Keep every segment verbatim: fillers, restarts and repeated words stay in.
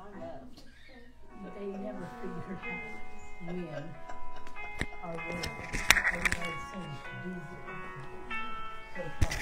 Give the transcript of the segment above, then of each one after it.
They never figured out when or where everybody seems to do this so far.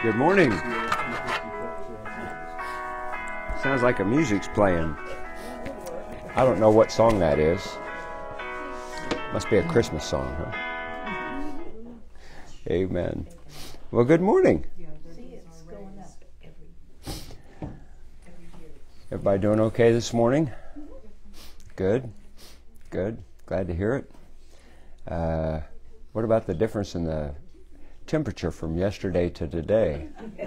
Good morning. Sounds like a music's playing. I don't know what song that is. Must be a Christmas song, huh? Amen. Well, good morning. Everybody doing okay this morning? Good. Good. Glad to hear it. Uh, what about the difference in the temperature from yesterday to today?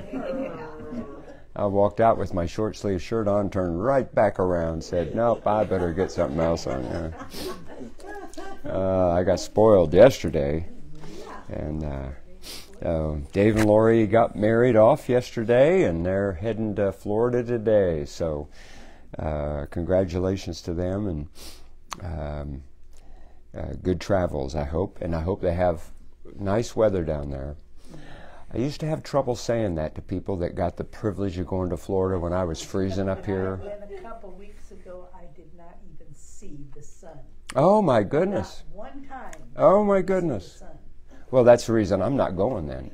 I walked out with my short sleeve shirt on, turned right back around, said, nope, I better get something else on. Yeah. Uh, I got spoiled yesterday. And uh, uh, Dave and Lori got married off yesterday, and they're heading to Florida today. So uh, congratulations to them, and um, uh, good travels, I hope. And I hope they have nice weather down there. I used to have trouble saying that to people that got the privilege of going to Florida when I was freezing up here. And a couple weeks ago, I did not even see the sun. Oh, my goodness. Not one time. Oh, my goodness. Well, that's the reason I'm not going then.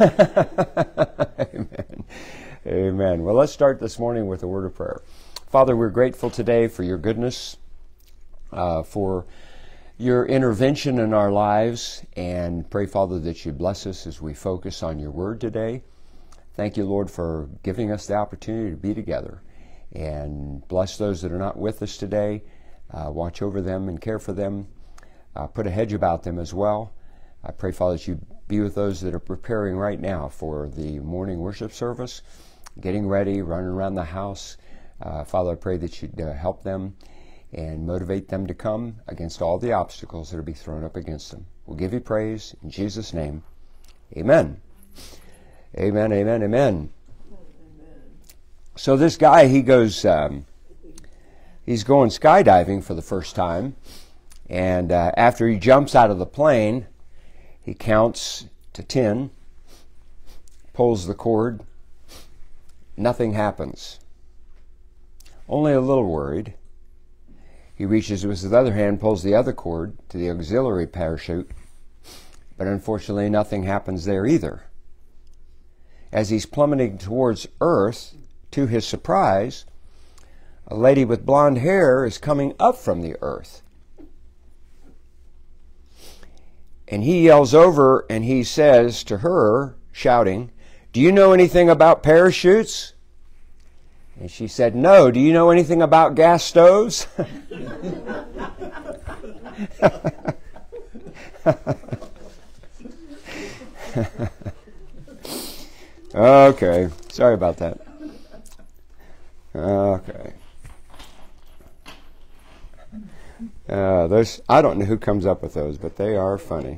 Amen. Amen. Well, let's start this morning with a word of prayer. Father, we're grateful today for your goodness, uh, for your intervention in our lives, and pray, Father, that you bless us as we focus on your word today. Thank you, Lord, for giving us the opportunity to be together, and bless those that are not with us today. Uh, watch over them and care for them. Uh, put a hedge about them as well. I pray, Father, that you be with those that are preparing right now for the morning worship service, getting ready, running around the house. Uh, Father, I pray that you'd uh, help them and motivate them to come against all the obstacles that will be thrown up against them. We'll give you praise in Jesus' name. Amen. Amen, amen, amen. So this guy, he goes, um, he's going skydiving for the first time. And uh, after he jumps out of the plane, he counts to ten, pulls the cord. Nothing happens. Only a little worried. He reaches with his other hand, pulls the other cord to the auxiliary parachute, but unfortunately nothing happens there either. As he's plummeting towards Earth, to his surprise, a lady with blonde hair is coming up from the Earth. And he yells over and he says to her, shouting, "Do you know anything about parachutes?" And she said, "No. Do you know anything about gas stoves?" Okay. Sorry about that. Okay. Uh, those I don't know who comes up with those, but they are funny.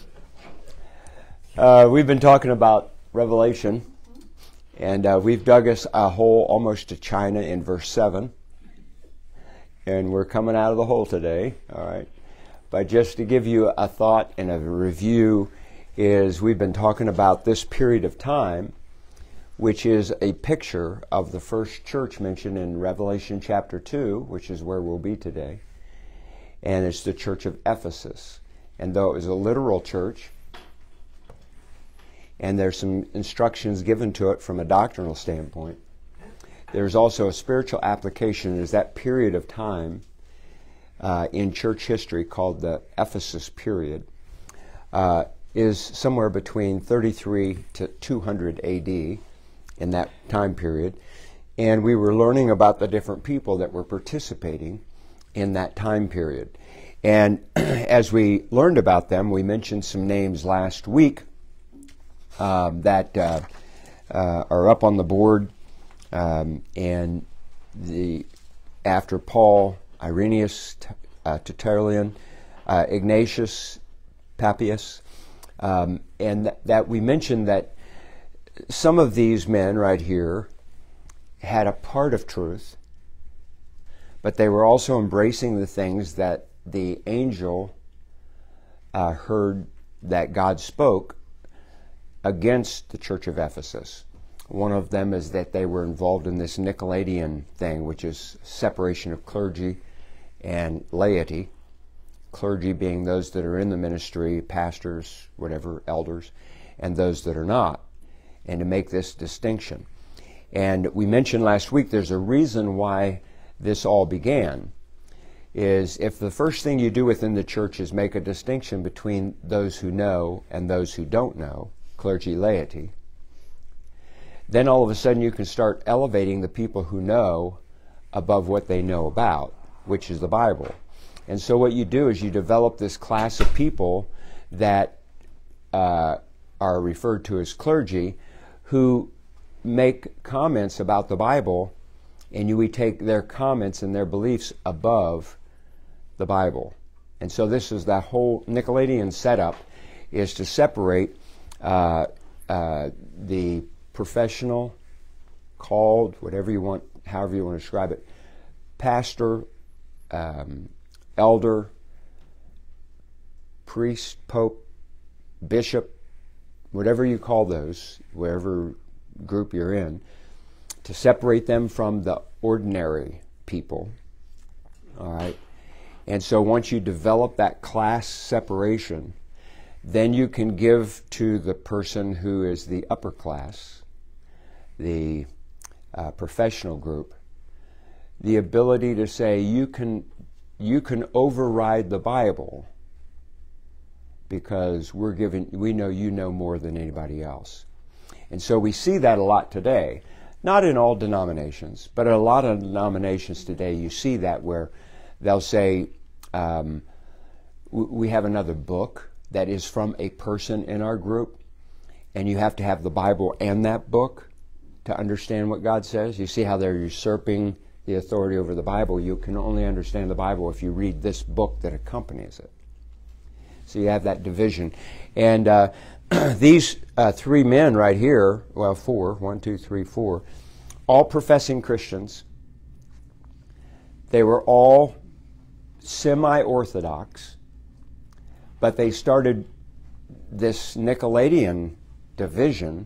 Uh, we've been talking about Revelation. And uh, we've dug us a hole almost to China in verse seven. And we're coming out of the hole today. All right. But just to give you a thought and a review, is we've been talking about this period of time, which is a picture of the first church mentioned in Revelation chapter two, which is where we'll be today. And it's the church of Ephesus. And though it was a literal church, and there's some instructions given to it from a doctrinal standpoint, there's also a spiritual application. Is that period of time uh, in church history called the Ephesus period, uh, is somewhere between thirty-three to two hundred A D in that time period. And we were learning about the different people that were participating in that time period. And as we learned about them, we mentioned some names last week Um, that uh, uh, are up on the board, um, and the after Paul, Irenaeus, uh, Tertullian, uh, Ignatius, Papias, um, and th- that we mentioned that some of these men right here had a part of truth, but they were also embracing the things that the angel uh, heard that God spoke against the church of Ephesus. One of them is that they were involved in this Nicolaitan thing, which is separation of clergy and laity. Clergy being those that are in the ministry, pastors, whatever, elders, and those that are not. and to make this distinction. And we mentioned last week there's a reason why this all began, is if the first thing you do within the church is make a distinction between those who know and those who don't know, clergy, laity, then all of a sudden you can start elevating the people who know above what they know about, which is the Bible. And so what you do is you develop this class of people that uh, are referred to as clergy, who make comments about the Bible, and you we take their comments and their beliefs above the Bible. And so this is that whole Nicolaitan setup, is to separate uh, uh, the professional, called, whatever you want, however you want to describe it, pastor, um, elder, priest, pope, bishop, whatever you call those, whatever group you're in, to separate them from the ordinary people. All right? And so once you develop that class separation, then you can give to the person who is the upper class, the uh, professional group, the ability to say, you can you can override the Bible because we're giving, we know you know more than anybody else. And so we see that a lot today. Not in all denominations, but in a lot of denominations today, you see that where they'll say, um, we have another book that is from a person in our group, and you have to have the Bible and that book to understand what God says. You see how they're usurping the authority over the Bible. You can only understand the Bible if you read this book that accompanies it. So you have that division. And uh, these uh, three men right here, well, four, one, two, three, four, all professing Christians. They were all semi-Orthodox, but they started this Nicolaitan division,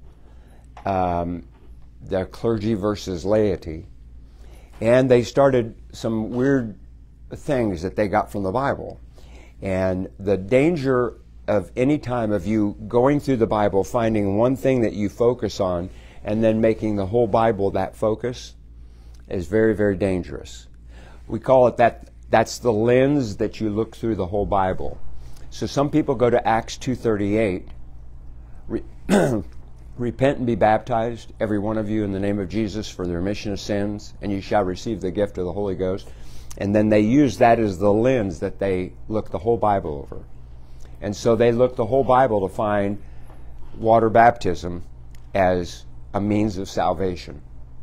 um, the clergy versus laity, and they started some weird things that they got from the Bible. And the danger of any time of you going through the Bible, finding one thing that you focus on, and then making the whole Bible that focus, is very, very dangerous. We call it that, that's the lens that you look through the whole Bible. So some people go to Acts two thirty-eight, re repent and be baptized, every one of you, in the name of Jesus for the remission of sins, and you shall receive the gift of the Holy Ghost. And then they use that as the lens that they look the whole Bible over. And so they look the whole Bible to find water baptism as a means of salvation.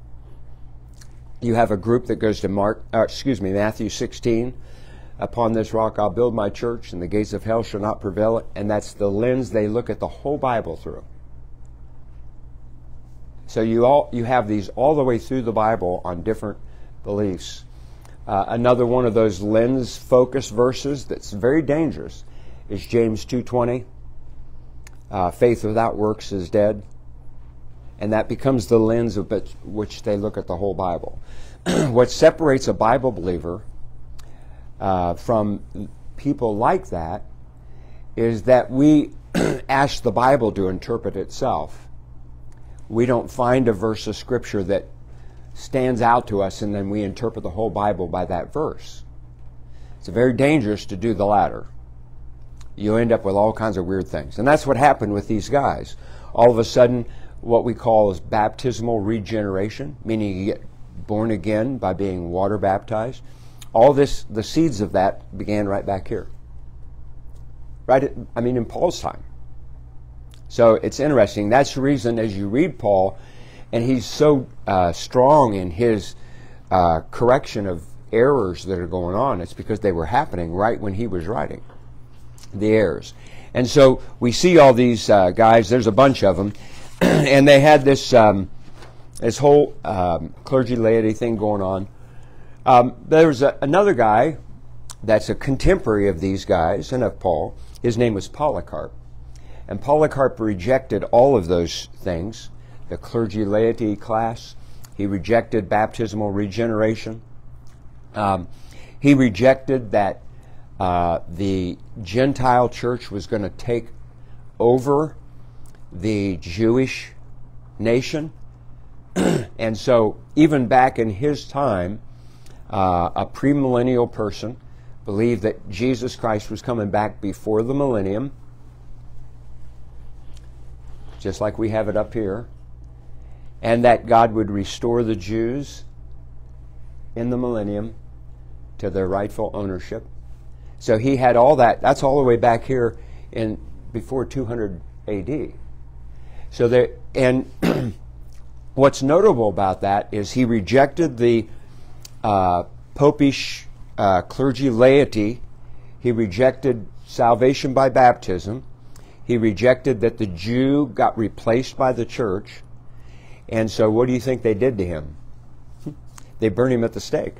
You have a group that goes to Mark, uh, excuse me, Matthew sixteen. Upon this rock I'll build my church, and the gates of hell shall not prevail it. And that's the lens they look at the whole Bible through. So you all you have these all the way through the Bible on different beliefs. Uh, another one of those lens focus verses that's very dangerous is James two twenty. Uh, faith without works is dead. And that becomes the lens of which they look at the whole Bible. What separates a Bible believer uh, from people like that is that we ask the Bible to interpret itself. We don't find a verse of Scripture that stands out to us and then we interpret the whole Bible by that verse. It's very dangerous to do the latter. You end up with all kinds of weird things. And that's what happened with these guys. All of a sudden, what we call is baptismal regeneration, meaning you get born again by being water baptized. All this, the seeds of that began right back here. Right, at, I mean, in Paul's time. So it's interesting. That's the reason as you read Paul, and he's so uh, strong in his uh, correction of errors that are going on, it's because they were happening right when he was writing the errors. And so we see all these uh, guys, there's a bunch of them, and they had this um, this whole um, clergy laity thing going on. Um, there's a, another guy that's a contemporary of these guys and of Paul. His name was Polycarp. And Polycarp rejected all of those things, the clergy laity class. He rejected baptismal regeneration. Um, he rejected that uh, the Gentile church was going to take over the Jewish nation. And so even back in his time, uh, a premillennial person believed that Jesus Christ was coming back before the millennium, just like we have it up here, and that God would restore the Jews in the millennium to their rightful ownership. So he had all that. That's all the way back here in before two hundred A D. So there, and what's notable about that is he rejected the uh, popish uh, clergy laity. He rejected salvation by baptism. He rejected that the Jew got replaced by the church. And so what do you think they did to him? They burned him at the stake.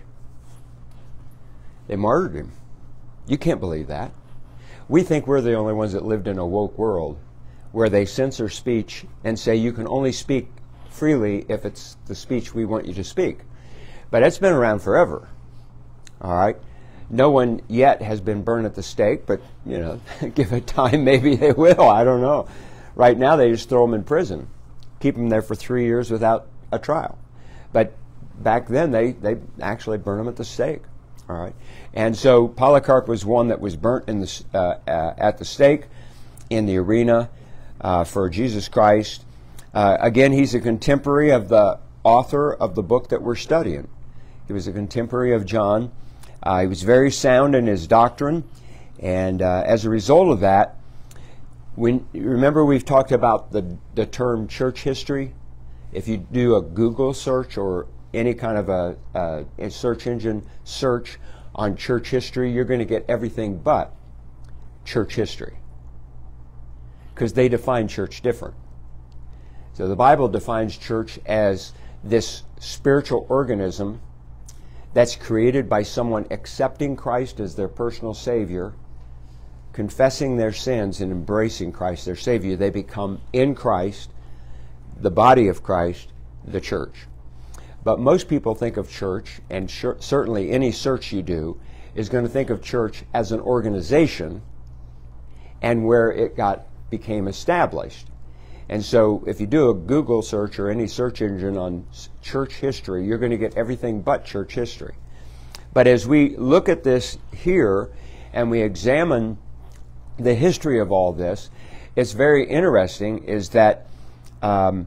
They martyred him. You can't believe that. We think we're the only ones that lived in a woke world where they censor speech and say you can only speak freely if it's the speech we want you to speak. But it's been around forever. All right? No one yet has been burned at the stake, but, you know, give it time, maybe they will. I don't know. Right now they just throw them in prison. Keep them there for three years without a trial. But back then they, they actually burn them at the stake. All right? And so Polycarp was one that was burnt in the, uh, uh, at the stake in the arena uh, for Jesus Christ. Uh, again, he's a contemporary of the author of the book that we're studying. He was a contemporary of John. Uh, he was very sound in his doctrine. And uh, as a result of that, when remember we've talked about the, the term church history? If you do a Google search or any kind of a, a, a search engine search on church history, you're going to get everything but church history, because they define church different. So the Bible defines church as this spiritual organism that's created by someone accepting Christ as their personal Savior, confessing their sins and embracing Christ, their Savior. They become in Christ, the body of Christ, the church. But most people think of church, and sure, certainly any search you do is going to think of church as an organization and where it got became established. And so if you do a Google search or any search engine on church history, you're going to get everything but church history. But as we look at this here and we examine the history of all this, it's very interesting is that um,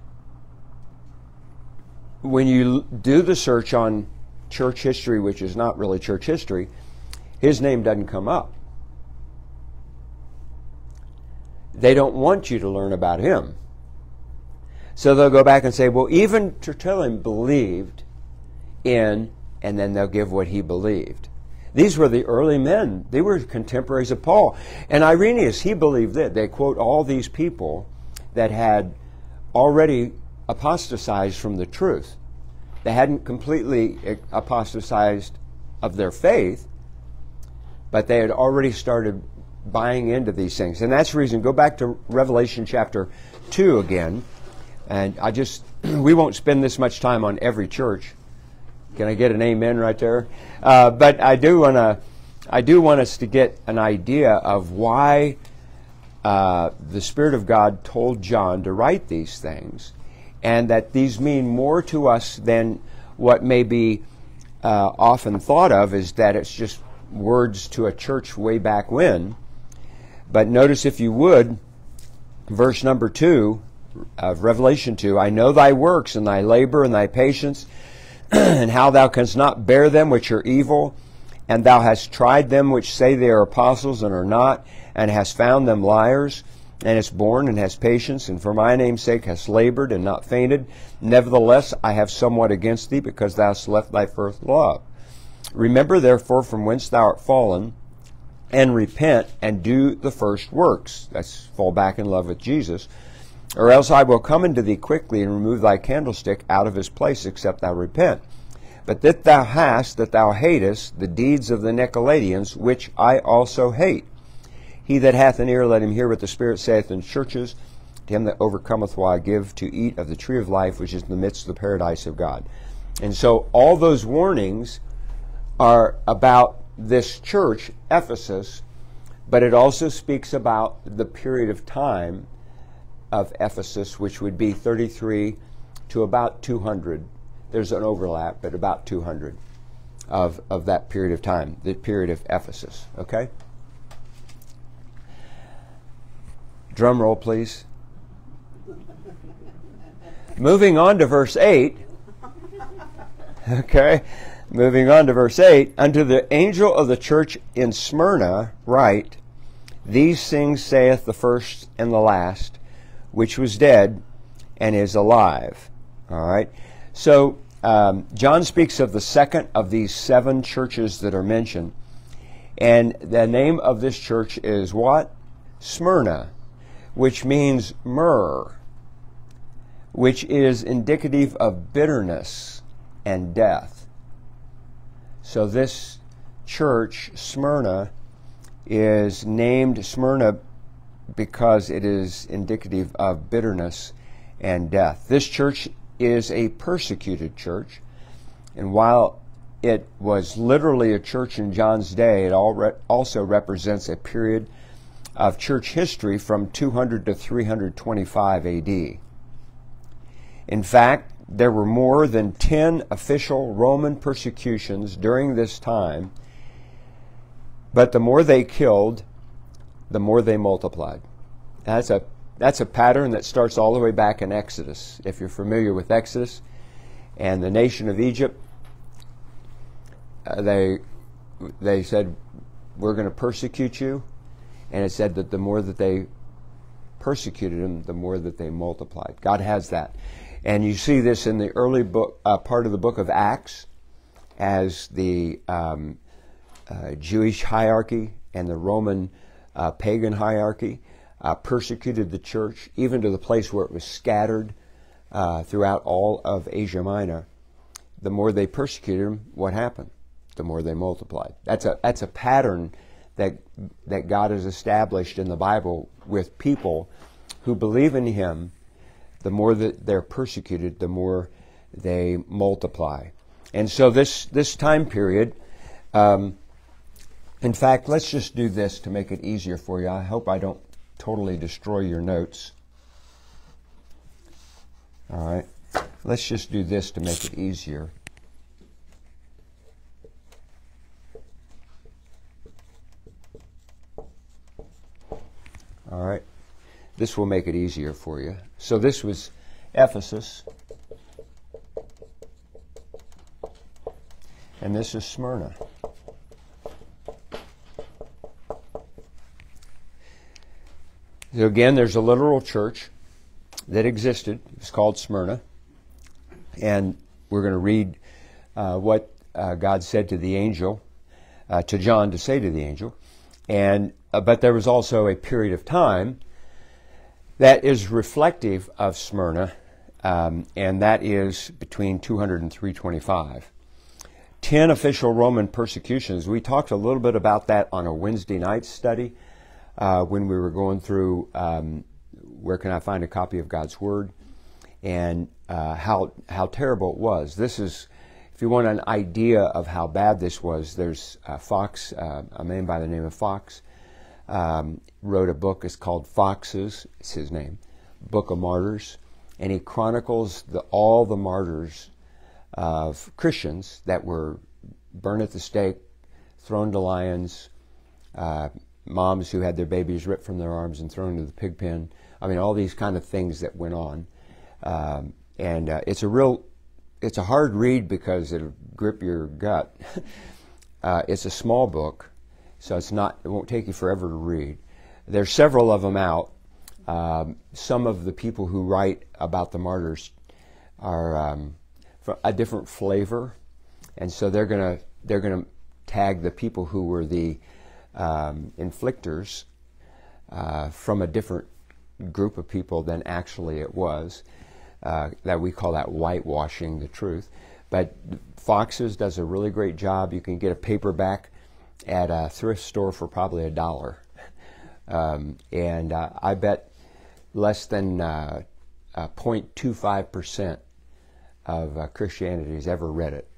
when you do the search on church history, which is not really church history, his name doesn't come up. They don't want you to learn about him. So they'll go back and say, well, even Tertullian believed in, and then they'll give what he believed. These were the early men. They were contemporaries of Paul. And Irenaeus, he believed that. They quote all these people that had already apostatized from the truth. They hadn't completely apostatized of their faith, but they had already started buying into these things. And that's the reason, go back to Revelation chapter two again, and I just, we won't spend this much time on every church. Can I get an amen right there? Uh, but I do want to, I do want us to get an idea of why uh, the Spirit of God told John to write these things, and that these mean more to us than what may be uh, often thought of, is that it's just words to a church way back when. But notice, if you would, verse number two of Revelation two, I know thy works and thy labor and thy patience, and how thou canst not bear them which are evil, and thou hast tried them which say they are apostles and are not, and hast found them liars, and hast borne and hast patience, and for my name's sake hast labored and not fainted. Nevertheless, I have somewhat against thee, because thou hast left thy first love. Remember therefore from whence thou art fallen, and repent and do the first works. That's fall back in love with Jesus. Or else I will come unto thee quickly and remove thy candlestick out of his place, except thou repent. But that thou hast, that thou hatest, the deeds of the Nicolaitans, which I also hate. He that hath an ear, let him hear what the Spirit saith in churches. To him that overcometh will I give to eat of the tree of life, which is in the midst of the paradise of God. And so all those warnings are about this church, Ephesus, but it also speaks about the period of time of Ephesus, which would be thirty-three to about two hundred. There's an overlap, but about two hundred of, of that period of time, the period of Ephesus. Okay? Drum roll, please. Moving on to verse eight. Okay? Moving on to verse eight. Unto the angel of the church in Smyrna write, These things saith the first and the last, which was dead and is alive. All right? So, um, John speaks of the second of these seven churches that are mentioned. And the name of this church is what? Smyrna, which means myrrh, which is indicative of bitterness and death. So this church, Smyrna, is named Smyrna because it is indicative of bitterness and death. This church is a persecuted church, and while it was literally a church in John's day, it also represents a period of church history from two hundred to three hundred twenty-five A D. In fact, there were more than ten official Roman persecutions during this time, but the more they killed, the more they multiplied. That's a that's a pattern that starts all the way back in Exodus. If you're familiar with Exodus and the nation of Egypt, uh, they they said, we're going to persecute you. And it said that the more that they persecuted them, the more that they multiplied. God has that. And you see this in the early book, uh, part of the book of Acts, as the um, uh, Jewish hierarchy and the Roman uh, pagan hierarchy uh, persecuted the church, even to the place where it was scattered uh, throughout all of Asia Minor. The more they persecuted them, what happened? The more they multiplied. That's a that's a pattern that that God has established in the Bible with people who believe in Him. The more that they're persecuted, the more they multiply. And so this this time period, um, in fact, let's just do this to make it easier for you. I hope I don't totally destroy your notes. All right. Let's just do this to make it easier. All right. This will make it easier for you. So this was Ephesus. And this is Smyrna. So again, there's a literal church that existed. It's called Smyrna. And we're going to read uh, what uh, God said to the angel, uh, to John to say to the angel. And uh, but there was also a period of time that is reflective of Smyrna, um, and that is between two hundred and three twenty-five. Ten official Roman persecutions. We talked a little bit about that on a Wednesday night study uh, when we were going through um, where can I find a copy of God's Word, and uh, how how terrible it was. This is, if you want an idea of how bad this was, there's uh, Fox, uh, a man by the name of Fox, um, wrote a book. It's called Fox's, it's his name, Book of Martyrs, and he chronicles the, all the martyrs of Christians that were burned at the stake, thrown to lions, uh, moms who had their babies ripped from their arms and thrown into the pig pen. I mean, all these kind of things that went on. Um, and uh, it's a real, it's a hard read because it'll grip your gut. uh, it's a small book, so it's not, it won't take you forever to read. There's several of them out. Um, some of the people who write about the martyrs are um, a different flavor, and so they're gonna they're gonna tag the people who were the um, inflictors uh, from a different group of people than actually it was. Uh, that we call that whitewashing the truth. But Fox's does a really great job. You can get a paperback at a thrift store for probably a dollar, um, and uh, I bet less than uh, uh, zero point two five percent of uh, Christianity has ever read it.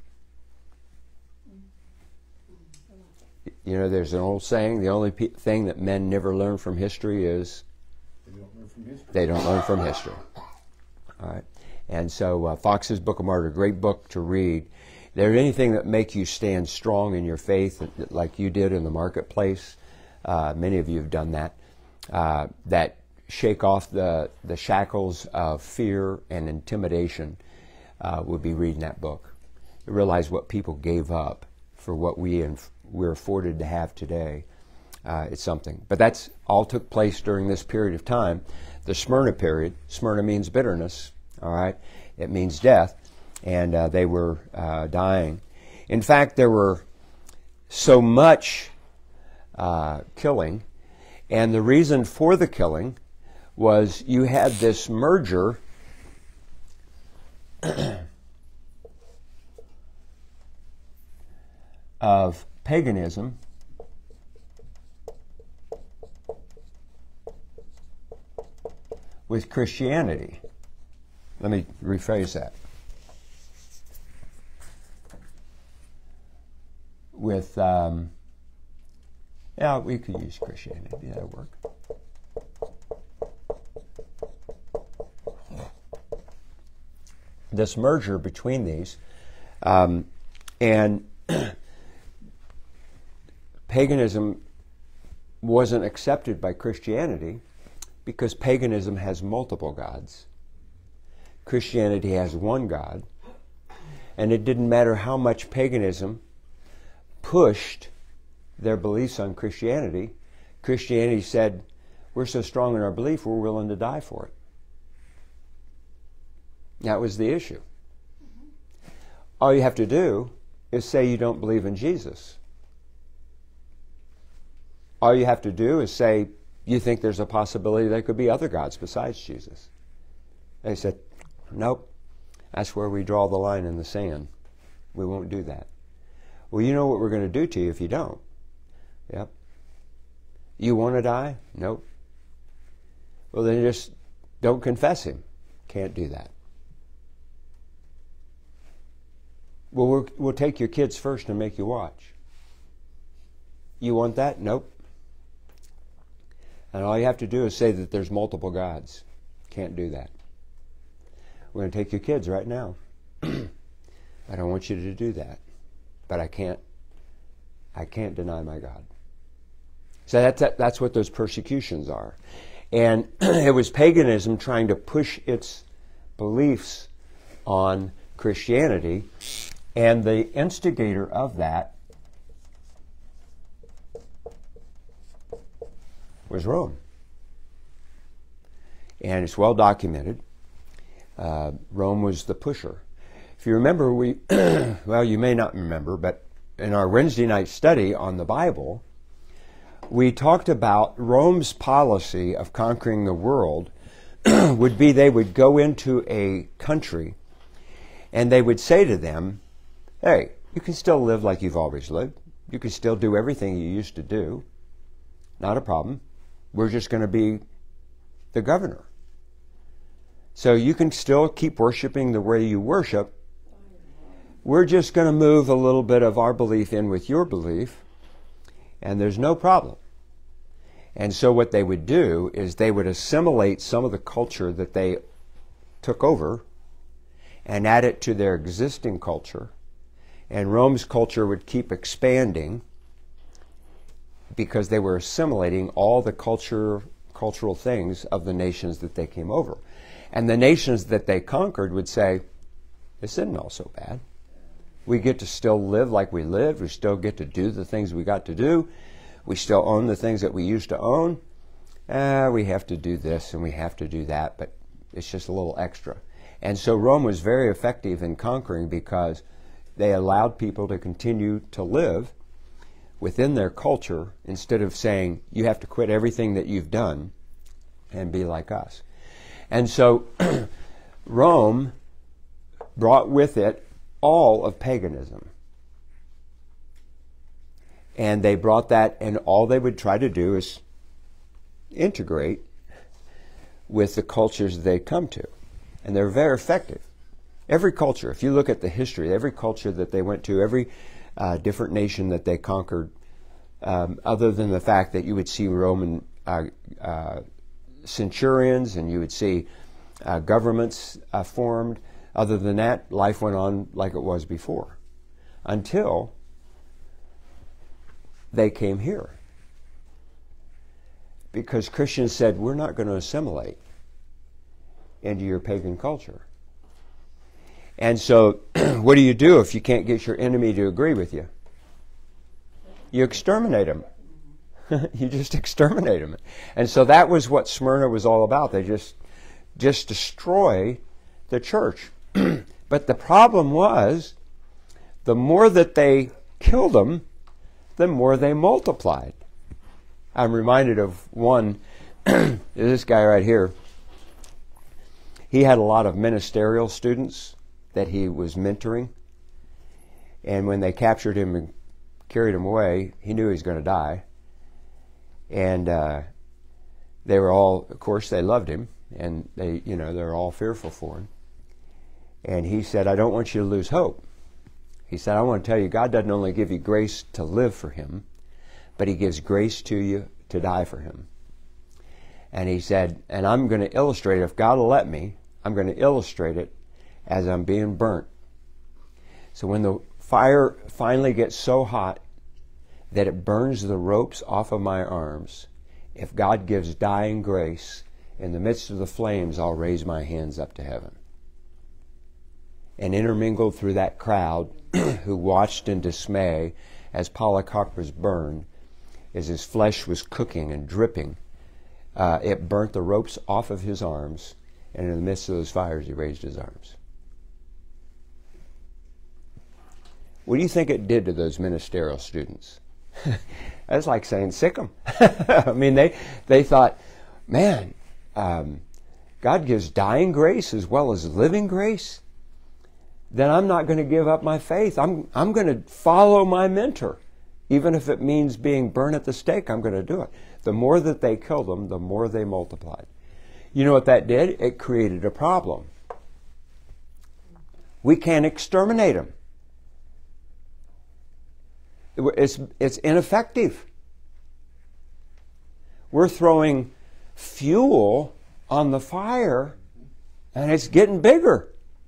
You know, there's an old saying, the only pe- thing that men never learn from history is They don't learn from history. They don't learn from history. All right. And so uh, Fox's Book of Martyrs, great book to read. There anything that make you stand strong in your faith, like you did in the marketplace, uh, many of you have done that, uh, that shake off the, the shackles of fear and intimidation, uh, would be reading that book. You realize what people gave up for what we and we're afforded to have today. Uh, it's something. But that's all took place during this period of time. The Smyrna period, Smyrna means bitterness, all right? It means death. And uh, they were uh, dying. In fact, there were so much uh, killing, and the reason for the killing was you had this merger of paganism with Christianity. Let me rephrase that. With, um, yeah, we could use Christianity. That'll work. This merger between these, um, and paganism wasn't accepted by Christianity because paganism has multiple gods. Christianity has one God, and it didn't matter how much paganism pushed their beliefs on Christianity. Christianity said, we're so strong in our belief, we're willing to die for it. That was the issue. All you have to do is say you don't believe in Jesus. All you have to do is say you think there's a possibility there could be other gods besides Jesus. They said, nope, that's where we draw the line in the sand. We won't do that. Well, you know what we're going to do to you if you don't. Yep. You want to die? Nope. Well, then just don't confess him. Can't do that. Well, we'll, we'll take your kids first and make you watch. You want that? Nope. And all you have to do is say that there's multiple gods. Can't do that. We're going to take your kids right now. I don't want you to do that. But I can't, I can't deny my God. So that's, that's what those persecutions are. And it was paganism trying to push its beliefs on Christianity. And the instigator of that was Rome. And it's well documented. Uh, Rome was the pusher. If you remember, we, well, you may not remember, but in our Wednesday night study on the Bible, we talked about Rome's policy of conquering the world would be they would go into a country and they would say to them, hey, you can still live like you've always lived. You can still do everything you used to do. Not a problem. We're just going to be the governor. So you can still keep worshiping the way you worship. We're just going to move a little bit of our belief in with your belief, and there's no problem. And so what they would do is they would assimilate some of the culture that they took over and add it to their existing culture. And Rome's culture would keep expanding because they were assimilating all the culture, cultural things of the nations that they came over. And the nations that they conquered would say, this isn't all so bad. We get to still live like we lived. We still get to do the things we got to do. We still own the things that we used to own. Uh, we have to do this and we have to do that, but it's just a little extra. And so Rome was very effective in conquering because they allowed people to continue to live within their culture instead of saying, you have to quit everything that you've done and be like us. And so Rome brought with it all of paganism. And they brought that, and all they would try to do is integrate with the cultures they come to. And they're very effective. Every culture, if you look at the history, every culture that they went to, every uh, different nation that they conquered, um, other than the fact that you would see Roman uh, uh, centurions, and you would see uh, governments uh, formed. Other than that, life went on like it was before, until they came here. Because Christians said, we're not going to assimilate into your pagan culture. And so, what do you do if you can't get your enemy to agree with you? You exterminate them. You just exterminate them. And so that was what Smyrna was all about. They just, just destroy the church. But the problem was, the more that they killed them, the more they multiplied. I'm reminded of one, this guy right here. He had a lot of ministerial students that he was mentoring. And when they captured him and carried him away, he knew he was going to die. And uh, they were all, of course, they loved him. And they, you know, they were all fearful for him. And he said, I don't want you to lose hope. He said, I want to tell you, God doesn't only give you grace to live for him, but he gives grace to you to die for him. And he said, and I'm going to illustrate it, if God will let me, I'm going to illustrate it as I'm being burnt. So when the fire finally gets so hot that it burns the ropes off of my arms, if God gives dying grace, in the midst of the flames, I'll raise my hands up to heaven. And intermingled through that crowd who watched in dismay as Polycarp was burned, as his flesh was cooking and dripping, uh, it burnt the ropes off of his arms, and in the midst of those fires he raised his arms. What do you think it did to those ministerial students? That's like saying sick 'em. I mean, they, they thought, man, um, God gives dying grace as well as living grace. Then I'm not going to give up my faith. I'm, I'm going to follow my mentor. Even if it means being burned at the stake, I'm going to do it. The more that they killed them, the more they multiplied. You know what that did? It created a problem. We can't exterminate them. It's, it's ineffective. We're throwing fuel on the fire, and it's getting bigger.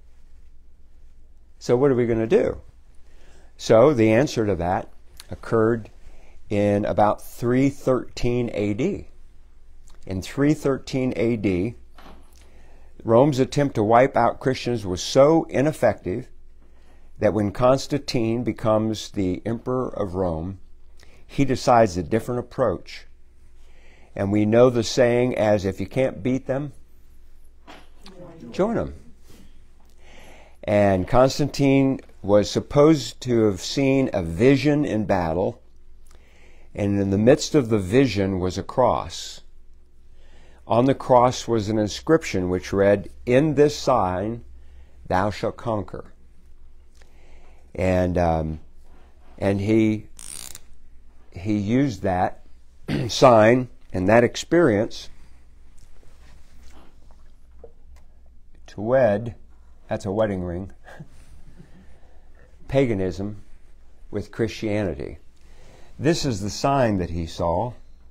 So what are we going to do? So the answer to that occurred in about three thirteen A D. In three thirteen A D, Rome's attempt to wipe out Christians was so ineffective that when Constantine becomes the emperor of Rome, he decides a different approach. And we know the saying as, if you can't beat them, join them. And Constantine was supposed to have seen a vision in battle, and in the midst of the vision was a cross. On the cross was an inscription which read, "In this sign thou shalt conquer." And um, and he he used that sign and that experience to wed. That's a wedding ring. Paganism with Christianity. This is the sign that he saw.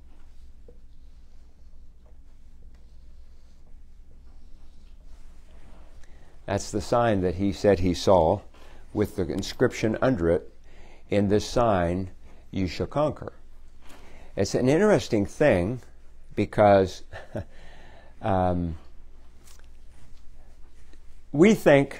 That's the sign that he said he saw, with the inscription under it, "In this sign you shall conquer." It's an interesting thing because um, we think,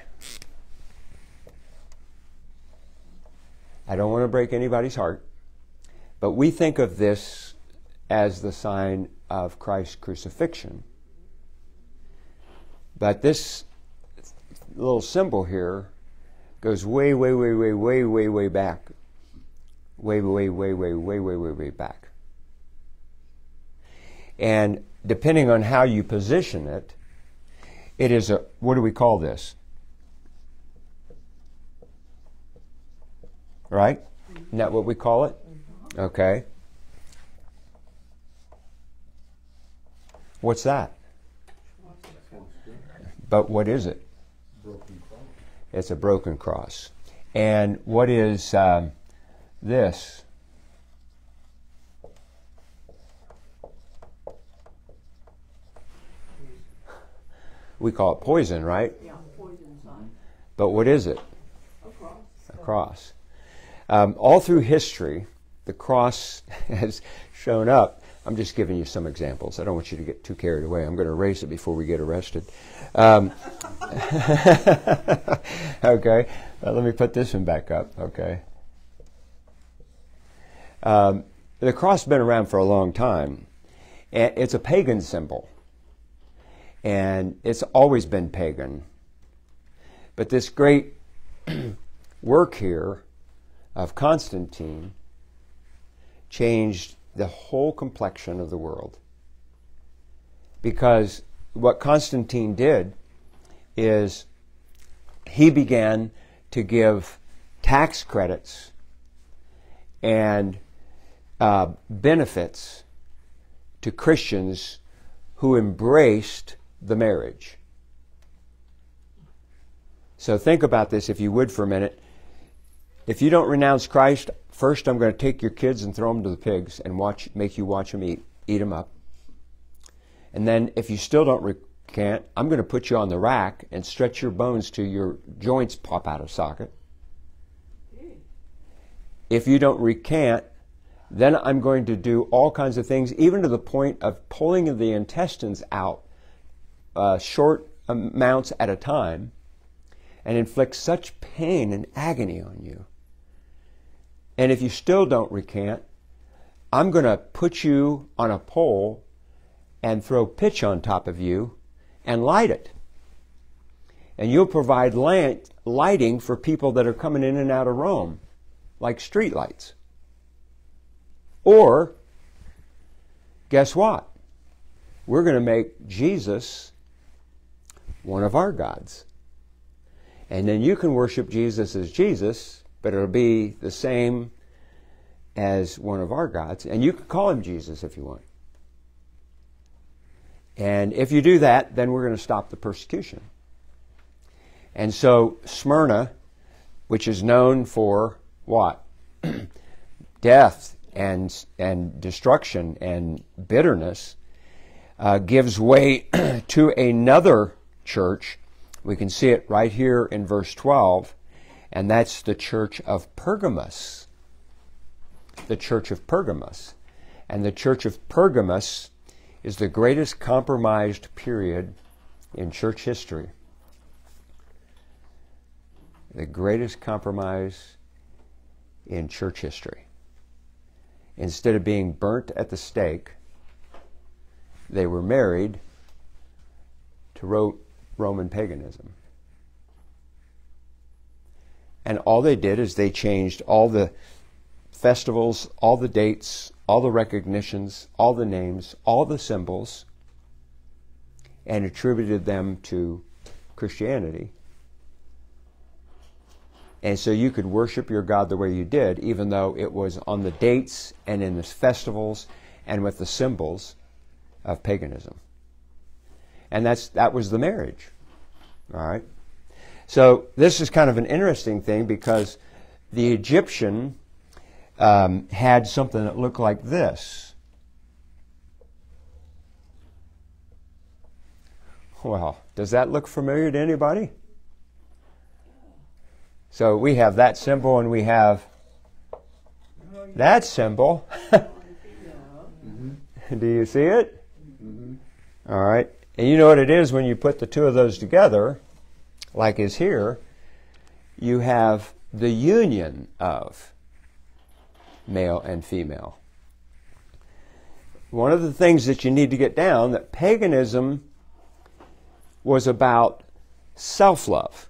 I don't want to break anybody's heart, but we think of this as the sign of Christ's crucifixion. But this little symbol here goes way, way, way, way, way, way, way back. Way, way, way, way, way, way, way, way back. And depending on how you position it, it is a, what do we call this? Right? Isn't that what we call it? Okay. What's that? But what is it? Broken cross. It's a broken cross. And what is um, this? We call it poison, right? Yeah, poison sign. But what is it? A cross. A cross. Um, all through history, the cross has shown up. I'm just giving you some examples. I don't want you to get too carried away. I'm going to erase it before we get arrested. Um, okay. Uh, let me put this one back up. Okay. Um, the cross has been around for a long time. And it's a pagan symbol. And it's always been pagan. But this great work here of Constantine changed the whole complexion of the world. Because what Constantine did is he began to give tax credits and uh, benefits to Christians who embraced the marriage. So think about this, if you would, for a minute. If you don't renounce Christ, first I'm going to take your kids and throw them to the pigs and watch, make you watch them eat, eat them up. And then if you still don't recant, I'm going to put you on the rack and stretch your bones till your joints pop out of socket. If you don't recant, then I'm going to do all kinds of things, even to the point of pulling the intestines out uh, short amounts at a time, and inflict such pain and agony on you. And if you still don't recant, I'm going to put you on a pole and throw pitch on top of you and light it. And you'll provide light, lighting for people that are coming in and out of Rome, like street lights. Or, guess what? We're going to make Jesus one of our gods. And then you can worship Jesus as Jesus, but it'll be the same as one of our gods. And you can call him Jesus if you want. And if you do that, then we're going to stop the persecution. And so Smyrna, which is known for what? Death and, and destruction and bitterness, uh, gives way to another church. We can see it right here in verse twelve, and that's the church of Pergamos. The church of Pergamos. And the church of Pergamos is the greatest compromised period in church history. The greatest compromise in church history. Instead of being burnt at the stake, they were married to Ro- Roman paganism. And all they did is they changed all the festivals, all the dates, all the recognitions, all the names, all the symbols, and attributed them to Christianity. And so you could worship your God the way you did, even though it was on the dates and in the festivals and with the symbols of paganism. And that's that was the marriage. All right? So this is kind of an interesting thing because the Egyptian um, had something that looked like this. Well, does that look familiar to anybody? So we have that symbol and we have that symbol. Do you see it? Mm-hmm. All right. And you know what it is when you put the two of those together, like is here, you have the union of male and female. One of the things that you need to get down, that paganism was about self-love.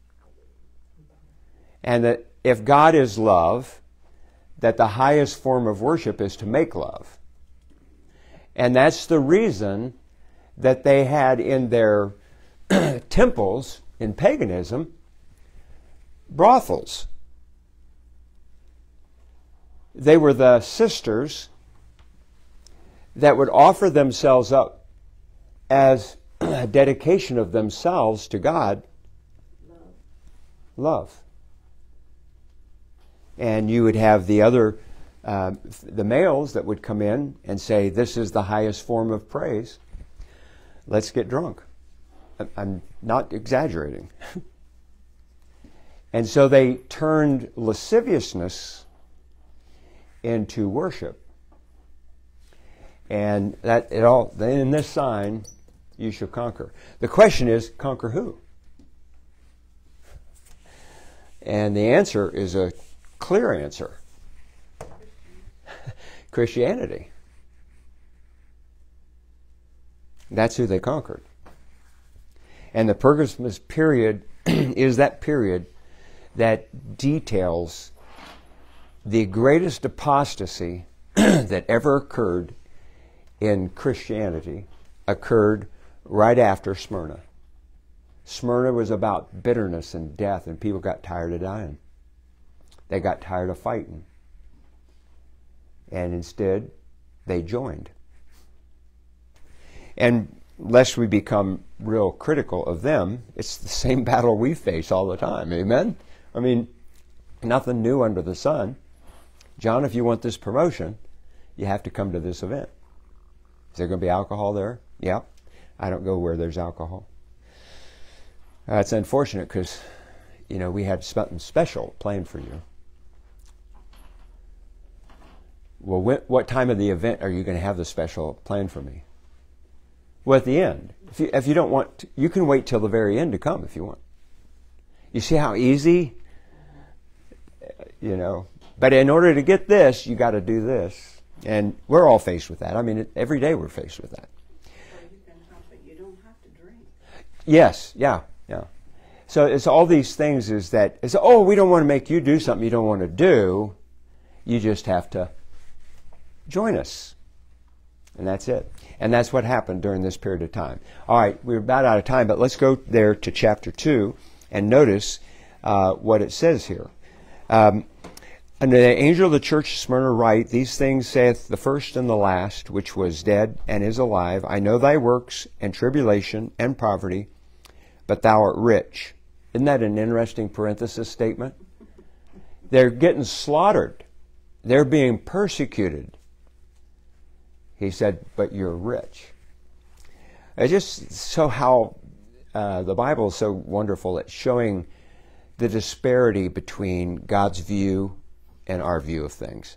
And that if God is love, that the highest form of worship is to make love. And that's the reason that they had in their temples in paganism brothels. They were the sisters that would offer themselves up as a dedication of themselves to God. Love. Love. And you would have the other, uh, the males that would come in and say, this is the highest form of praise. Let's get drunk. I'm not exaggerating. And so they turned lasciviousness into worship. And that it all, in this sign, you shall conquer. The question is, conquer who? And the answer is a clear answer. Christianity. That's who they conquered. And the Pergamus period is that period that details the greatest apostasy that ever occurred in Christianity occurred right after Smyrna. Smyrna was about bitterness and death, and people got tired of dying. They got tired of fighting. And instead, they joined. And lest we become real critical of them, it's the same battle we face all the time. Amen? I mean, nothing new under the sun. John, if you want this promotion, you have to come to this event. Is there going to be alcohol there? Yeah. I don't go where there's alcohol. Uh, it's unfortunate because, you know, we had something special planned for you. Well, when, what time of the event are you going to have the special planned for me? Well, at the end. If you, if you don't want to, you can wait till the very end to come if you want. You see how easy, you know. But in order to get this, you got to do this. And we're all faced with that. I mean, every day we're faced with that. So you can help, but you don't have to drink. Yes, yeah, yeah. So it's all these things is that, it's, oh, we don't want to make you do something you don't want to do. You just have to join us. And that's it. And that's what happened during this period of time. All right, we're about out of time, but let's go there to chapter two and notice uh, what it says here. Um, And the angel of the church of Smyrna write, These things saith the first and the last, which was dead and is alive. I know thy works and tribulation and poverty, but thou art rich. Isn't that an interesting parenthesis statement? They're getting slaughtered. They're being persecuted. He said, but you're rich. It's just so how uh, the Bible is so wonderful at showing the disparity between God's view and our view of things.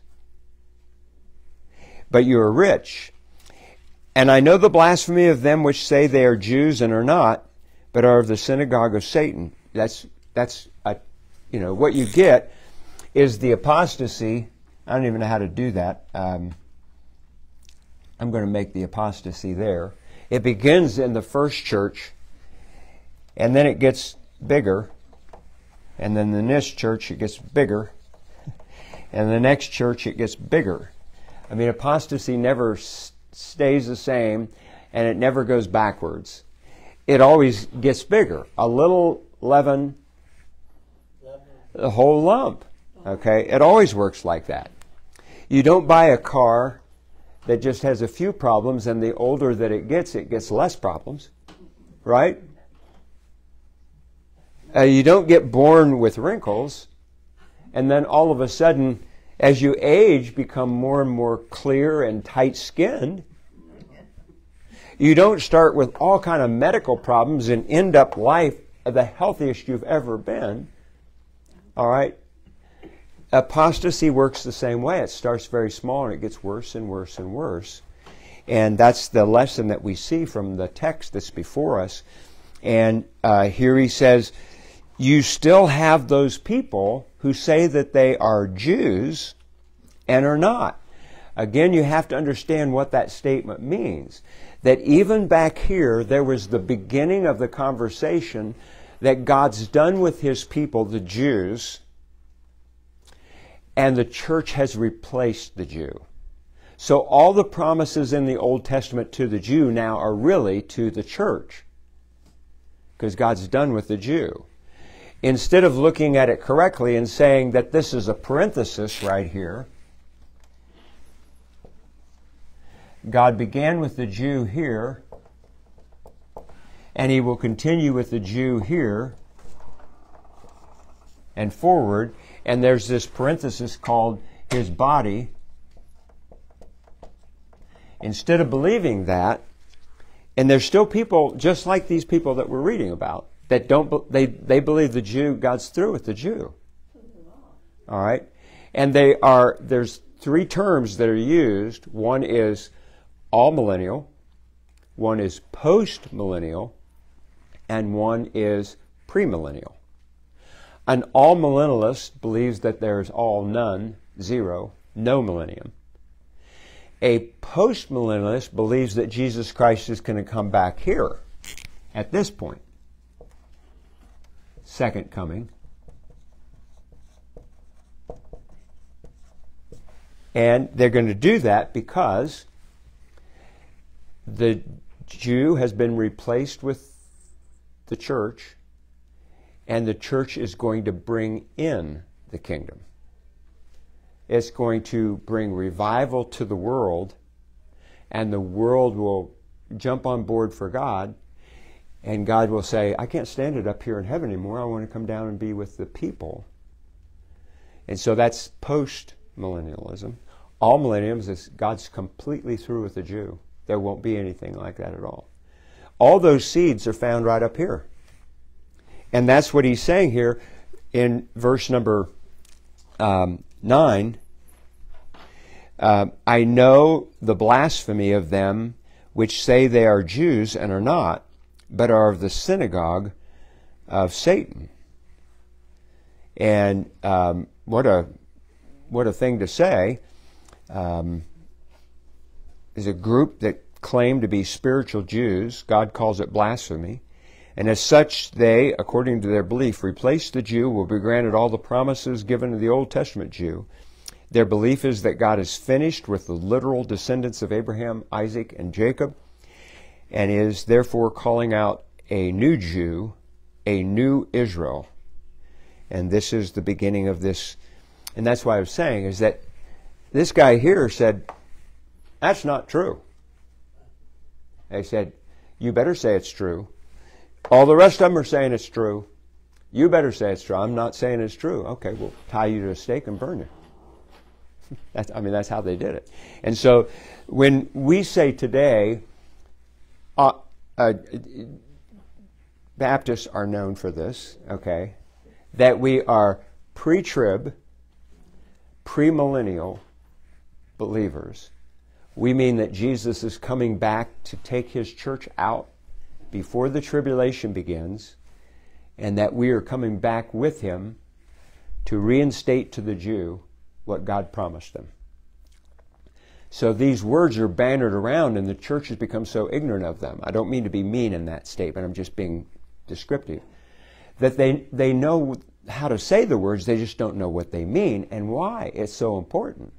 But you are rich. And I know the blasphemy of them which say they are Jews and are not, but are of the synagogue of Satan. That's, that's a, you know, what you get is the apostasy. I don't even know how to do that. Um, I'm going to make the apostasy there. It begins in the first church, and then it gets bigger. And then the next church, it gets bigger. And the next church, it gets bigger. I mean, apostasy never s- stays the same, and it never goes backwards. It always gets bigger. A little leaven, the whole lump. Okay? It always works like that. You don't buy a car that just has a few problems, and the older that it gets, it gets less problems. Right? Uh, you don't get born with wrinkles. And then all of a sudden, as you age, become more and more clear and tight-skinned. You don't start with all kind of medical problems and end up life the healthiest you've ever been. All right? Apostasy works the same way. It starts very small and it gets worse and worse and worse. And that's the lesson that we see from the text that's before us. And uh, here he says, you still have those people who say that they are Jews and are not. Again, you have to understand what that statement means. That even back here, there was the beginning of the conversation that God's done with His people, the Jews, and the church has replaced the Jew. So all the promises in the Old Testament to the Jew now are really to the church, because God's done with the Jew. Instead of looking at it correctly and saying that this is a parenthesis right here, God began with the Jew here, and He will continue with the Jew here and forward. And there's this parenthesis called His body. Instead of believing that, And there's still people just like these people that we're reading about that don't be- they they believe the Jew, God's through with the Jew. All right, and they are there's three terms that are used. One is all millennial, one is post millennial, and one is premillennial. An all millennialist believes that there's all none, zero, no millennium. A post millennialist believes that Jesus Christ is going to come back here at this point. Second coming. And they're going to do that because the Jew has been replaced with the church, and the church is going to bring in the kingdom. It's going to bring revival to the world, and the world will jump on board for God, and God will say, I can't stand it up here in heaven anymore. I want to come down and be with the people. And so that's post-millennialism. All millenniums is God's completely through with the Jew. There won't be anything like that at all. All those seeds are found right up here. And that's what he's saying here in verse number um, nine. Uh, I know the blasphemy of them which say they are Jews and are not, but are of the synagogue of Satan. And um, what a what a thing to say. Um, is a group that claim to be spiritual Jews. God calls it blasphemy. And as such, they, according to their belief, replace the Jew, will be granted all the promises given to the Old Testament Jew. Their belief is that God is finished with the literal descendants of Abraham, Isaac, and Jacob, and is therefore calling out a new Jew, a new Israel. And this is the beginning of this. And that's why I was saying is that this guy here said, that's not true. They said, you better say it's true. All the rest of them are saying it's true. You better say it's true. I'm not saying it's true. Okay, we'll tie you to a stake and burn you. That's, I mean, that's how they did it. And so when we say today, uh, uh, Baptists are known for this, okay, that we are pre-trib, premillennial believers. We mean that Jesus is coming back to take his church out before the tribulation begins, and that we are coming back with him to reinstate to the Jew what God promised them. So these words are bannered around, and the church has become so ignorant of them. I don't mean to be mean in that statement. I'm just being descriptive. That they, they know how to say the words, they just don't know what they mean and why it's so important.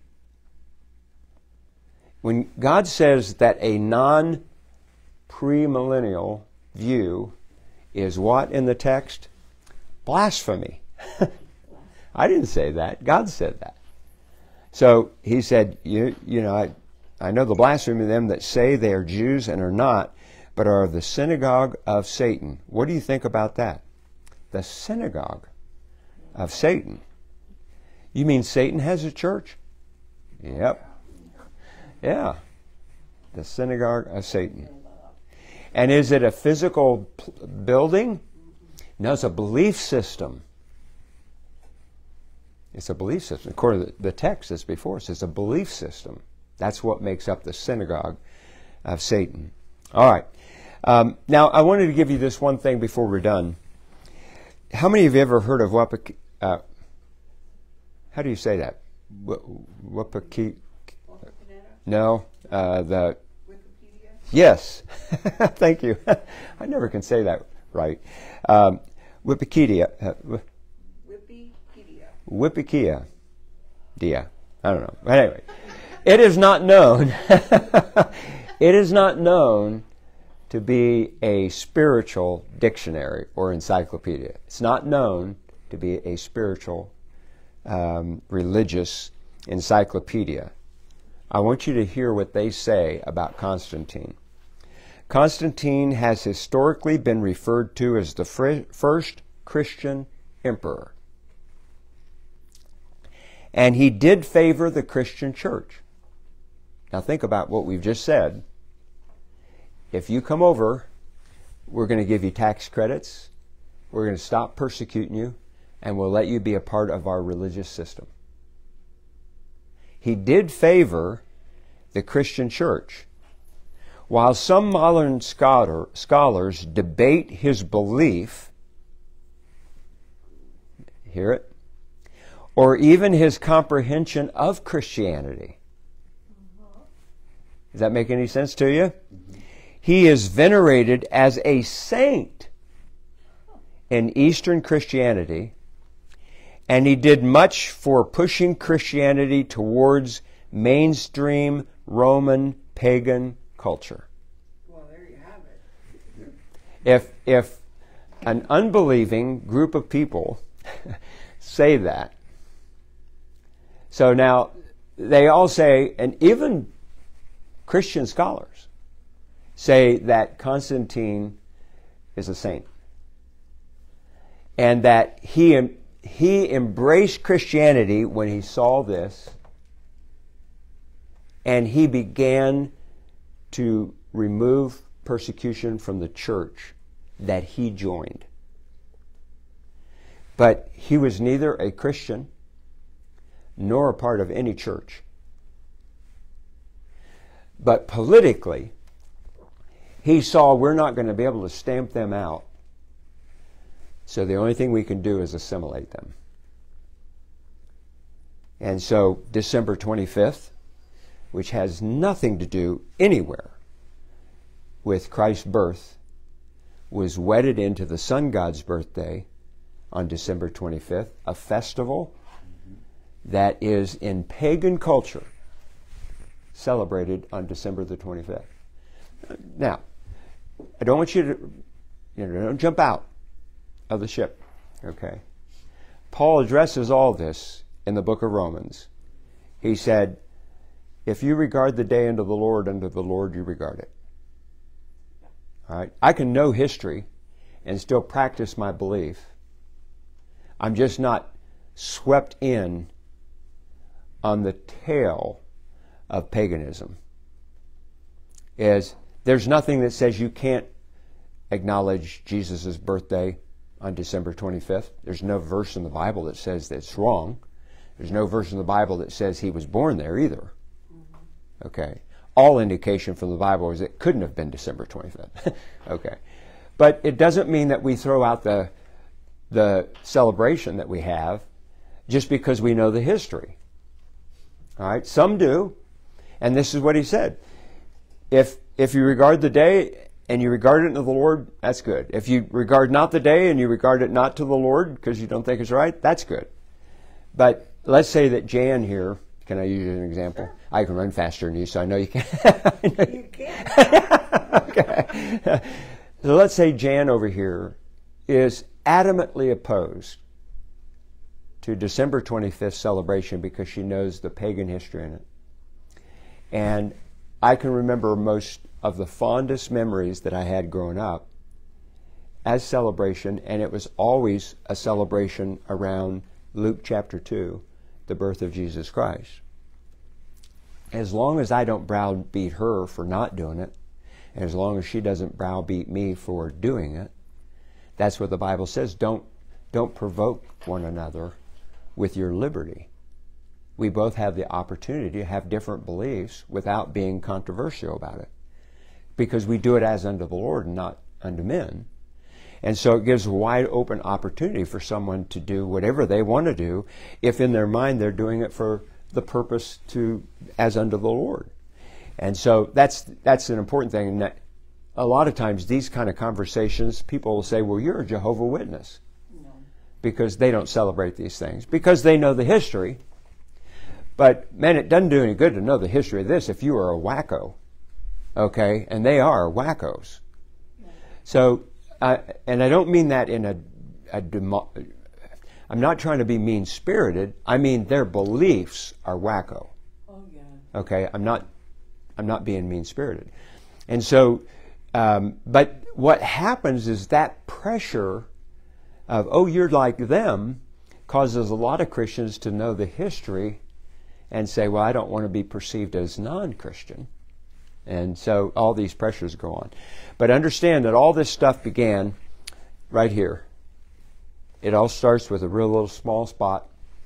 When God says that a non-premillennial view is what in the text? Blasphemy. I didn't say that. God said that. So he said, you, you know, I, I know the blasphemy of them that say they are Jews and are not, but are of the synagogue of Satan. What do you think about that? The synagogue of Satan. You mean Satan has a church? Yep. Yeah. The synagogue of Satan. And is it a physical p- building? No, it's a belief system. It's a belief system. According to the text that's before us, it's a belief system. That's what makes up the synagogue of Satan. All right. Um, now, I wanted to give you this one thing before we're done. How many of you ever heard of Wapaki? Uh, how do you say that? Wapaki? No, uh, the. Wikipedia? Yes. Thank you. I never can say that right. Um, Wikipedia. Uh, Wikipedia. Wikipedia. Dia. I don't know. But anyway, it is not known. It is not known to be a spiritual dictionary or encyclopedia. It's not known to be a spiritual, um, religious encyclopedia. I want you to hear what they say about Constantine. Constantine has historically been referred to as the fr- first Christian emperor. And he did favor the Christian church. Now think about what we've just said. if you come over, we're going to give you tax credits, we're going to stop persecuting you, and we'll let you be a part of our religious system. He did favor the Christian church. While some modern scholar, scholars debate his belief, hear it, or even his comprehension of Christianity. Does that make any sense to you? Mm-hmm. He is venerated as a saint in Eastern Christianity, and he did much for pushing Christianity towards mainstream Roman pagan culture. Well, there you have it. If, if an unbelieving group of people say that, so now they all say, and even Christian scholars say that Constantine is a saint, and that he he embraced Christianity when he saw this, and he began to remove persecution from the church that he joined. But he was neither a Christian nor a part of any church. But politically, he saw we're not going to be able to stamp them out. So the only thing we can do is assimilate them. And so December twenty-fifth, which has nothing to do anywhere with Christ's birth, was wedded into the sun god's birthday on December twenty-fifth, a festival that is in pagan culture celebrated on December the twenty-fifth. Now, I don't want you to, you know, don't jump out of the ship, okay? Paul addresses all this in the book of Romans. He said, if you regard the day unto the Lord, unto the Lord you regard it. All right? I can know history and still practice my belief. I'm just not swept in on the tail of paganism. Is there's nothing that says you can't acknowledge Jesus' birthday on December twenty-fifth. There's no verse in the Bible that says that's wrong. There's no verse in the Bible that says he was born there either. Okay. All indication from the Bible is it couldn't have been December twenty-fifth. Okay. But it doesn't mean that we throw out the the celebration that we have just because we know the history. All right? Some do. And this is what he said. If if you regard the day and you regard it to the Lord, that's good. If you regard not the day and you regard it not to the Lord because you don't think it's right, that's good. But let's say that Jan here, can I use an example? Sure. I can run faster than you, so I know you can. You can. Okay. So let's say Jan over here is adamantly opposed to December twenty-fifth celebration because she knows the pagan history in it. And I can remember most of the fondest memories that I had growing up as celebration, and it was always a celebration around Luke chapter two, the birth of Jesus Christ. As long as I don't browbeat her for not doing it, and as long as she doesn't browbeat me for doing it, that's what the Bible says. Don't, don't provoke one another with your liberty. We both have the opportunity to have different beliefs without being controversial about it, because we do it as unto the Lord and not unto men. And so it gives a wide open opportunity for someone to do whatever they want to do if in their mind they're doing it for the purpose to as unto the Lord. And so that's that's an important thing. And that a lot of times these kind of conversations, people will say, well, you're a Jehovah's Witness. No. Because they don't celebrate these things. Because they know the history. But, man, it doesn't do any good to know the history of this if you are a wacko. Okay? And they are wackos. Yeah. So, uh, and I don't mean that in a, a demo- I'm not trying to be mean-spirited. I mean their beliefs are wacko. Oh, yeah. Okay? I'm not, I'm not being mean-spirited. And so, um, but what happens is that pressure of, oh, you're like them, causes a lot of Christians to know the history and say, well, I don't want to be perceived as non-Christian. And so all these pressures go on. But understand that all this stuff began right here. It all starts with a real little small spot,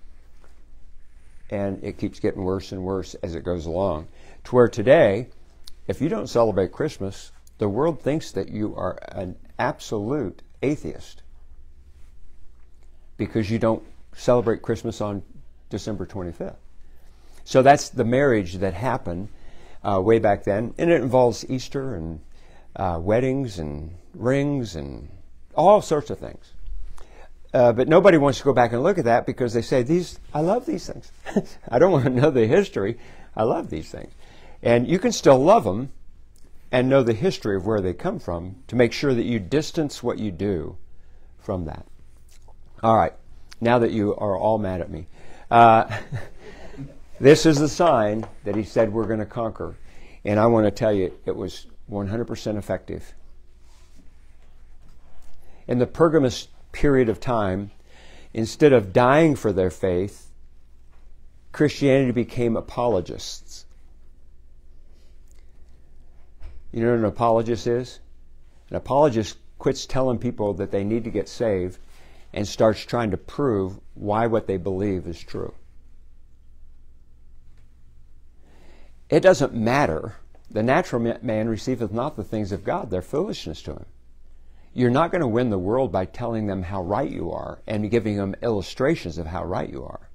and it keeps getting worse and worse as it goes along. To where today, if you don't celebrate Christmas, the world thinks that you are an absolute atheist because you don't celebrate Christmas on December twenty-fifth. So that's the marriage that happened uh, way back then. And it involves Easter and uh, weddings and rings and all sorts of things. Uh, but nobody wants to go back and look at that because they say, "These, I love these things. I don't want to know the history. I love these things." And you can still love them and know the history of where they come from to make sure that you distance what you do from that. All right. Now that you are all mad at me. Uh, this is the sign that he said we're going to conquer. And I want to tell you, it was one hundred percent effective. In the Pergamus period of time, instead of dying for their faith, Christianity became apologists. You know what an apologist is? An apologist quits telling people that they need to get saved and starts trying to prove why what they believe is true. It doesn't matter. The natural man receiveth not the things of God. They're foolishness to him. You're not going to win the world by telling them how right you are and giving them illustrations of how right you are.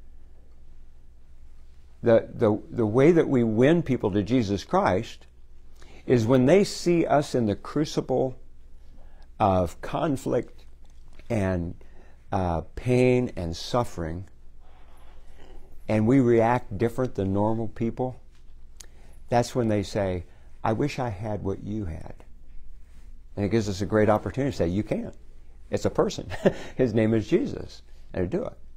The, the, the way that we win people to Jesus Christ is when they see us in the crucible of conflict and uh, pain and suffering, and we react different than normal people. That's when they say, "I wish I had what you had." And it gives us a great opportunity to say, you can. It's a person. His name is Jesus. And to do it.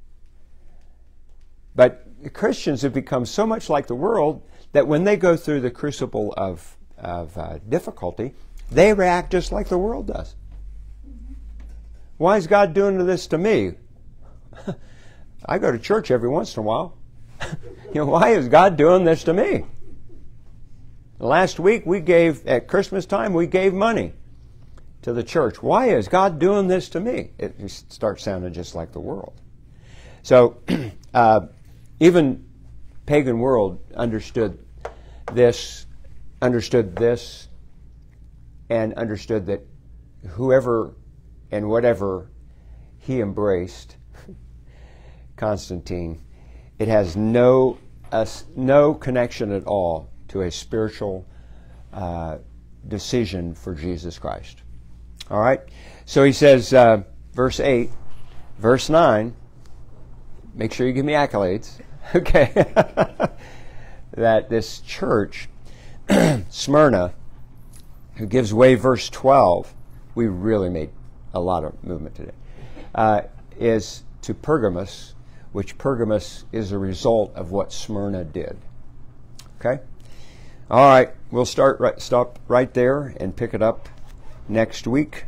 But Christians have become so much like the world that when they go through the crucible of, of uh, difficulty, they react just like the world does. Why is God doing this to me? I go to church every once in a while. You know, why is God doing this to me? Last week we gave, at Christmas time, we gave money to the church. Why is God doing this to me? It starts sounding just like the world. So uh, even pagan world understood this, understood this, and understood that whoever and whatever he embraced, Constantine, it has no uh, no connection at all to a spiritual uh, decision for Jesus Christ. All right? So he says, uh, verse eight, verse nine, make sure you give me accolades, okay, that this church, Smyrna, who gives way, verse twelve, we really made a lot of movement today, uh, is to Pergamus, which Pergamus is a result of what Smyrna did. Okay? All right, we'll start right, stop right there and pick it up next week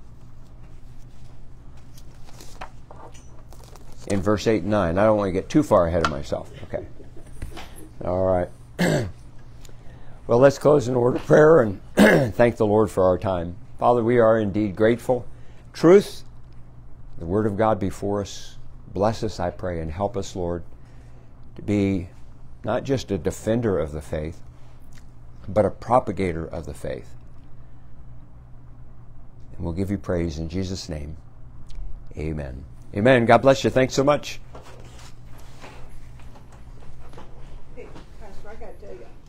in verse eight and nine. I don't want to get too far ahead of myself. Okay. All right. Well, let's close in a word of prayer and thank the Lord for our time. Father, we are indeed grateful. Truth, the Word of God before us. Bless us, I pray, and help us, Lord, to be not just a defender of the faith, but a propagator of the faith. And we'll give you praise in Jesus' name. Amen. Amen. God bless you. Thanks so much. Hey, Pastor, I got to tell you,